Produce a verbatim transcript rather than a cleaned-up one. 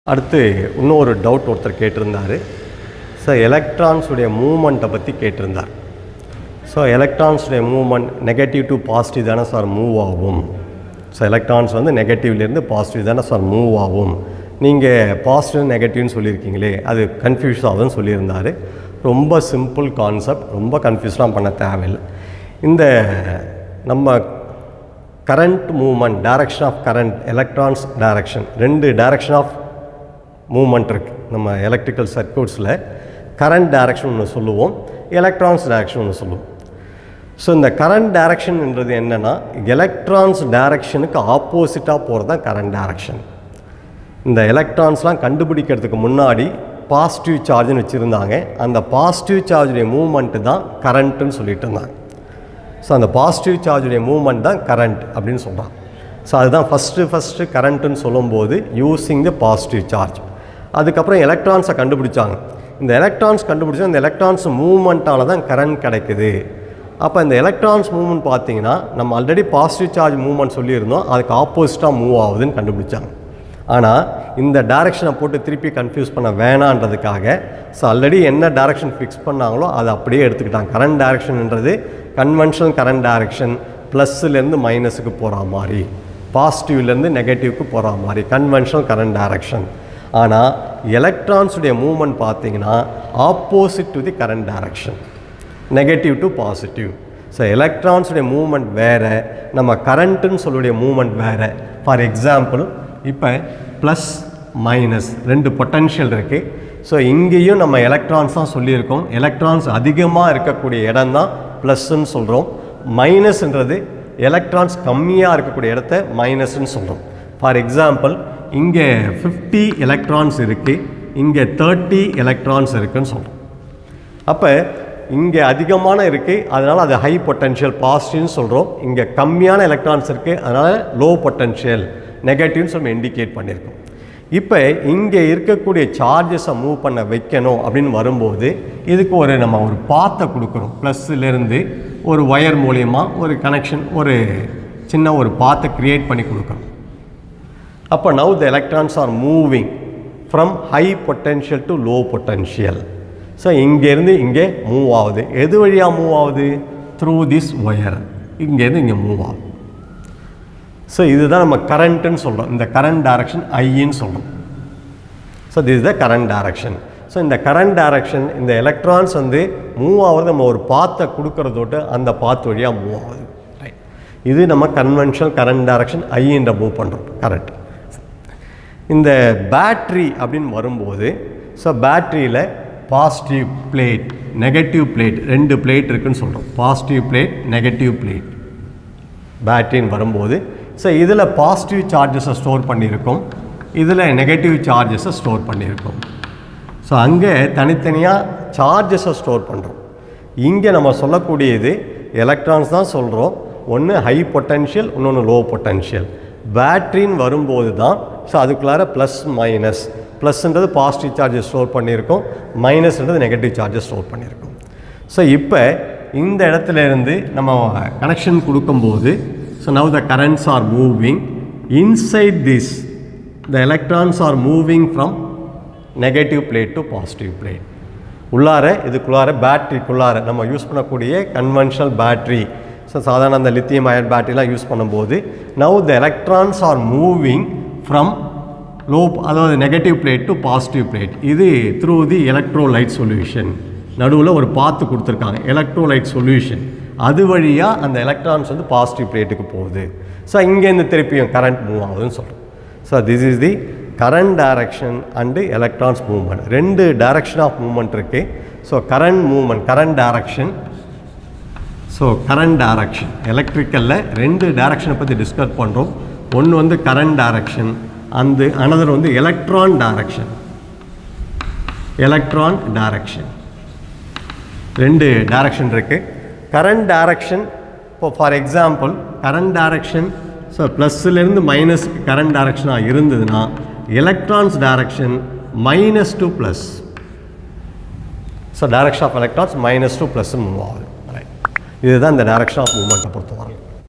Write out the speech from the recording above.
அடுத்து இன்னொரு டவுட் ஒருத்தர் கேட்டிருந்தார். ஸோ எலக்ட்ரான்ஸுடைய மூவ்மெண்ட்டை பற்றி கேட்டிருந்தார். ஸோ எலக்ட்ரான்ஸுடைய மூவ்மெண்ட் நெகட்டிவ் டு பாசிட்டிவ் தானே சார் மூவ் ஆகும்? ஸோ எலக்ட்ரான்ஸ் வந்து நெகட்டிவ்லேருந்து பாசிட்டிவ் தானே சார் மூவ் ஆகும்? நீங்கள் பாசிட்டிவ் நெகட்டிவ்னு சொல்லியிருக்கீங்களே, அது கன்ஃபியூஸ் ஆகுதுன்னு சொல்லியிருந்தார். ரொம்ப சிம்பிள் கான்செப்ட், ரொம்ப கன்ஃபியூஸ்லாம் பண்ண தேவையில்லை. இந்த நம்ம current movement, direction of current, electrons direction, ரெண்டு டைரக்ஷன் ஆஃப் மூவ்மெண்ட் இருக்குது நம்ம எலக்ட்ரிக்கல் சர்க்யூட்ஸில். கரண்ட் டைரக்ஷன் ஒன்று சொல்லுவோம், எலக்ட்ரான்ஸ் டைரக்ஷன் ஒன்று சொல்லுவோம். ஸோ இந்த கரண்ட் டைரக்ஷன்ன்றது என்னென்னா, எலக்ட்ரான்ஸ் டைரக்ஷனுக்கு ஆப்போசிட்டாக போகிறது தான் கரண்ட் டைரக்ஷன். இந்த எலக்ட்ரான்ஸ்லாம் கண்டுபிடிக்கிறதுக்கு முன்னாடி பாசிட்டிவ் சார்ஜ்னு வச்சுருந்தாங்க. அந்த பாசிட்டிவ் சார்ஜுடைய மூவ்மெண்ட்டு தான் கரண்ட்டுன்னு சொல்லிட்டு இருந்தாங்க. ஸோ அந்த பாசிட்டிவ் சார்ஜுடைய மூவ்மெண்ட் தான் கரண்ட் அப்படின்னு சொல்கிறாங்க. ஸோ அதுதான் ஃபஸ்ட்டு ஃபஸ்ட்டு கரண்ட்டுன்னு சொல்லும்போது யூஸிங் த பாசிட்டிவ் சார்ஜ். அதுக்கப்புறம் எலக்ட்ரான்ஸை கண்டுபிடிச்சாங்க. இந்த எலக்ட்ரான்ஸ் கண்டுபிடிச்சா இந்த எலக்ட்ரான்ஸ் மூவ்மெண்ட்டால் தான் கரண்ட் கிடைக்குது. அப்போ இந்த எலக்ட்ரான்ஸ் மூவ்மெண்ட் பார்த்தீங்கன்னா நம்ம ஆல்ரெடி பாசிட்டிவ் சார்ஜ் மூவ்மெண்ட் சொல்லியிருந்தோம், அதுக்கு ஆப்போசிட்டாக மூவ் ஆகுதுன்னு கண்டுபிடிச்சாங்க. ஆனால் இந்த டைரக்ஷனை போட்டு திருப்பி கன்ஃபியூஸ் பண்ண வேணான்றதுக்காக ஸோ ஆல்ரெடி என்ன டைரக்ஷன் ஃபிக்ஸ் பண்ணாங்களோ அதை அப்படியே எடுத்துக்கிட்டாங்க. கரண்ட் டைரக்ஷன்ன்றது கன்வென்ஷனல் கரண்ட் டைரக்ஷன், ப்ளஸ்லேருந்து மைனஸுக்கு போகிற மாதிரி, பாசிட்டிவ்லேருந்து நெகட்டிவ்க்கு போகிற மாதிரி கன்வென்ஷனல் கரண்ட் டைரக்ஷன். ஆனால் எலக்ட்ரான்ஸுடைய மூவ்மெண்ட் பார்த்தீங்கன்னா opposite to the current direction, negative to positive. So எலக்ட்ரான்ஸுடைய மூவ்மெண்ட் வேறு, நம்ம கரண்ட்டுன்னு சொல்லுடைய மூவ்மெண்ட் வேறு. ஃபார் எக்ஸாம்பிள் இப்போ ப்ளஸ் மைனஸ் ரெண்டு பொட்டன்ஷியல் இருக்குது. ஸோ இங்கேயும் நம்ம எலக்ட்ரான்ஸ் தான் சொல்லியிருக்கோம். எலக்ட்ரான்ஸ் அதிகமாக இருக்கக்கூடிய இடம் தான் ப்ளஸ்ன்னு சொல்கிறோம். மைனஸ்ன்றது எலக்ட்ரான்ஸ் கம்மியாக இருக்கக்கூடிய இடத்த மைனஸ்ன்னு சொல்கிறோம். ஃபார் எக்ஸாம்பிள் இங்கே ஃபிஃப்டி எலக்ட்ரான்ஸ் இருக்குது, இங்கே தேர்ட்டி எலக்ட்ரான்ஸ் இருக்குதுன்னு சொல்கிறோம். அப்போ இங்கே அதிகமான இருக்குது, அதனால் அது ஹை பொட்டன்ஷியல் பாசிட்டிவ்னு சொல்கிறோம். இங்கே கம்மியான எலக்ட்ரான்ஸ் இருக்குது, அதனால் லோ பொட்டன்ஷியல் நெகட்டிவ்னு சொல்லி இண்டிகேட் பண்ணியிருக்கோம். இப்போ இங்கே இருக்கக்கூடிய சார்ஜஸை மூவ் பண்ண வைக்கணும் அப்படின்னு வரும்போது இதுக்கு ஒரு நம்ம ஒரு பாத்தை கொடுக்குறோம். ப்ளஸ்லேருந்து ஒரு ஒயர் மூலியமாக ஒரு கனெக்ஷன், ஒரு சின்ன ஒரு பாத்தை க்ரியேட் பண்ணி கொடுக்குறோம். அப்போ now the electrons are moving from high potential to low potential. So இங்கேருந்து இங்கே மூவ் ஆகுது. எது வழியாக மூவ் ஆகுது? Through this wire. இங்கேருந்து இங்கே மூவ் ஆகுது. ஸோ இதுதான் நம்ம கரண்ட்டுன்னு சொல்கிறோம். இந்த கரண்ட் டைரக்ஷன் ஐன்னு சொல்கிறோம். So this the current direction. So இந்த கரண்ட் டைரக்ஷன், இந்த எலக்ட்ரான்ஸ் வந்து மூவ் ஆகுது, நம்ம ஒரு பாத்தை கொடுக்கறதோட்டு அந்த பாத் வழியாக மூவ் ஆகுது. ரைட், இது நம்ம கன்வென்ஷனல் கரண்ட் டைரக்ஷன் ஐன்ற மூவ் பண்ணுறோம் கரண்ட். இந்த பேட்ரி அப்படின்னு வரும்போது ஸோ பேட்ரியில் பாசிட்டிவ் பிளேட், நெகட்டிவ் பிளேட், ரெண்டு பிளேட் இருக்குதுன்னு சொல்கிறோம். பாசிட்டிவ் பிளேட், நெகட்டிவ் பிளேட் பேட்டரின்னு வரும்போது ஸோ இதில் பாசிட்டிவ் சார்ஜஸை ஸ்டோர் பண்ணியிருக்கோம், இதில் நெகட்டிவ் சார்ஜஸை ஸ்டோர் பண்ணியிருக்கோம். ஸோ அங்கே தனித்தனியாக சார்ஜஸை ஸ்டோர் பண்ணுறோம். இங்கே நம்ம சொல்லக்கூடியது எலக்ட்ரான்ஸ் தான் சொல்கிறோம். ஒன்று ஹை பொட்டன்ஷியல், இன்னொன்று லோ பொட்டன்ஷியல். பேட்ரின்னு வரும்போது தான் ஸோ அதுக்குள்ளார ப்ளஸ் மைனஸ், ப்ளஸ்ன்றது பாசிட்டிவ் சார்ஜஸ் ஸ்டோர் பண்ணியிருக்கோம், மைனஸ்ன்றது நெகட்டிவ் சார்ஜஸ் ஸ்டோர் பண்ணியிருக்கோம். ஸோ இப்போ இந்த இடத்துல இருந்து நம்ம கனெக்ஷன் கொடுக்கும்போது so now the currents are moving inside this, the electrons are moving from negative plate to positive plate. உள்ளார இதுக்குள்ளார பேட்ரிக்குள்ளார நம்ம யூஸ் பண்ணக்கூடிய கன்வென்ஷனல் பேட்ரி, ஸோ சாதாரண அந்த லித்தியம் அயன் பேட்டரிலாம் யூஸ் பண்ணும்போது now the electrons are moving from low, அதாவது negative plate to positive plate. இது த்ரூ தி எலக்ட்ரோலைட் சொல்யூஷன். நடுவில் ஒரு பாத்து கொடுத்துருக்காங்க, எலக்ட்ரோலைட் சொல்யூஷன். அது வழியாக அந்த எலக்ட்ரான்ஸ் வந்து பாசிட்டிவ் பிளேட்டுக்கு போகுது. ஸோ இங்கேருந்து திருப்பியும் கரண்ட் மூவ் ஆகுதுன்னு சொல்கிறோம். So this is the current direction and electrons movement. ரெண்டு டைரக்ஷன் ஆஃப் மூவ்மெண்ட் இருக்குது. So current movement, current direction. So current direction எலக்ட்ரிக்கலில் ரெண்டு டைரக்ஷனை பற்றி டிஸ்கஸ் பண்ணுறோம். ஒன்று வந்து கரண்ட் டைரக்ஷன், அந்த அனதர் வந்து எலக்ட்ரான் டைரக்ஷன். எலக்ட்ரான் டைரக்ஷன் ரெண்டு டைரக்ஷன் இருக்குது. கரண்ட் டைரக்ஷன் இப்போ for example current direction so ப்ளஸ்லேருந்து மைனஸுக்கு கரண்ட் டைரக்ஷனாக இருந்ததுன்னா electrons direction minus to plus. So direction of electrons minus to ப்ளஸ்ன்னு move ஆகுது. ரைட், இதுதான் இந்த டைரக்ஷன் ஆஃப் மூவ்மெண்ட்டை பொறுத்தவரை.